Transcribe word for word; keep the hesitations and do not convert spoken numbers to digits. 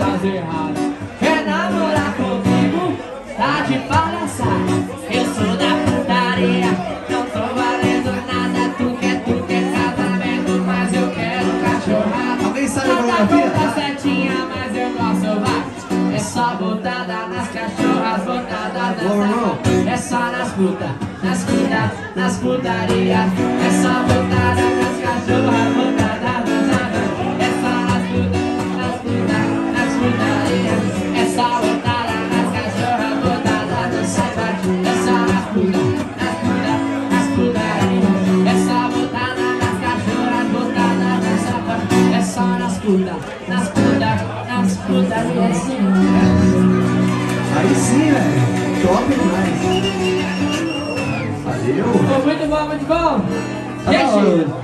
coisas erradas. Quer namorar comigo? Tá de palhaçada. Eu sou da putaria, não tô valendo nada. Tu quer, tu quer casamento, mas eu quero cachorrada. Alguém sabe a Nada coreografia? contra setinha, mas eu gosto vai. É só botada nas cachorras, botada nas safas. É só nas putas, nas putas, nas putarias. É só botada nas cachorras, botada nas safas. É só nas putas, nas putas, nas putarias. É só botada nas cachorras, botada nas safas. É só nas putas, nas putas, nas putarias. É só botada nas cachorras, botada nas safas. É só nas putas, nas putas, nas putarias. Aí sim, velho. Top demais. Valeu. Muito bom, muito bom. Tá da hora. Gente,